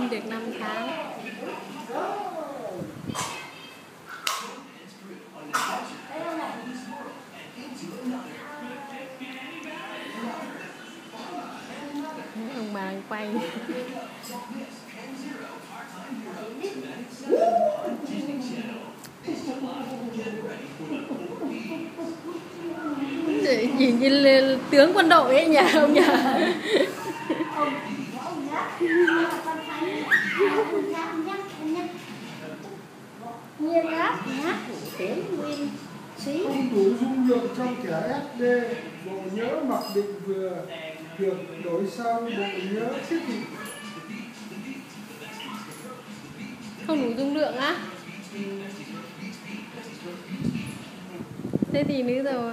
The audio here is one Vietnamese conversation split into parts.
sinh được 5 tháng. Ông bà đang quay. Nhìn như tướng quân đội ấy nhỉ ông nhỉ. Nguyên áp nhá, tiến nguyên sĩ. Không đủ dung lượng trong thẻ SD, bộ nhớ mặc định vừa được đổi sang bộ nhớ thiết bị. Không đủ dung lượng á? Thế thì nữa rồi.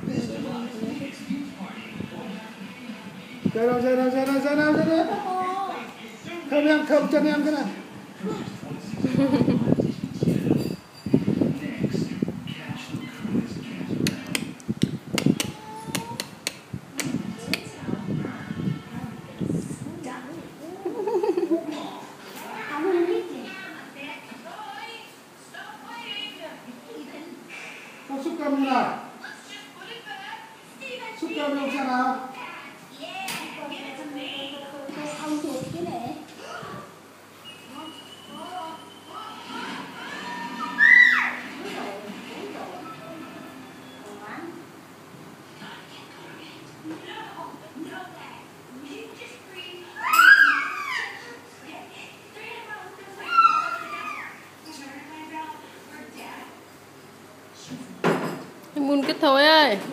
Ra đâu. Thơm em, thơm chân em cái này. Con xúc cơm như nào? Xúc cơm không xem nào? Ông chụp cái này. Mun kết thôi ơi.